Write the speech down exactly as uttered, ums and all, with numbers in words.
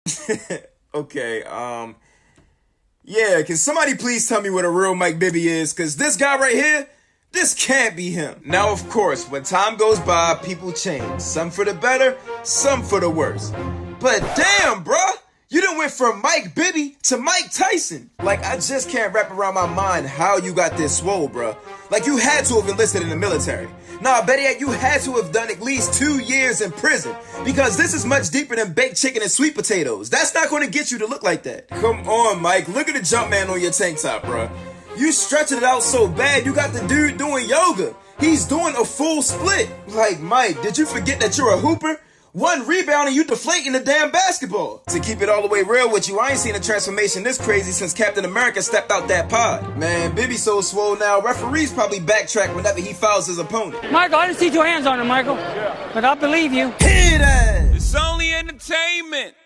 Okay, um, yeah, can somebody please tell me what a real Mike Bibby is? Because this guy right here, this can't be him. Now, of course, when time goes by, people change. Some for the better, some for the worse. But damn, bruh, you done went from Mike Bibby to Mike Tyson. Like, I just can't wrap around my mind how you got this swole, bruh. Like, you had to have enlisted in the military. Nah, better yet, you had to have done at least two years in prison. Because this is much deeper than baked chicken and sweet potatoes. That's not going to get you to look like that. Come on, Mike. Look at the jump man on your tank top, bruh. You stretching it out so bad, you got the dude doing yoga. He's doing a full split. Like, Mike, did you forget that you're a hooper? One rebound and you deflating the damn basketball. To keep it all the way real with you, I ain't seen a transformation this crazy since Captain America stepped out that pod. Man, Bibby's so swole now, referees probably backtrack whenever he fouls his opponent. Michael, I didn't see your hands on him, Michael. Yeah. But I believe you. Hit it! It's only entertainment.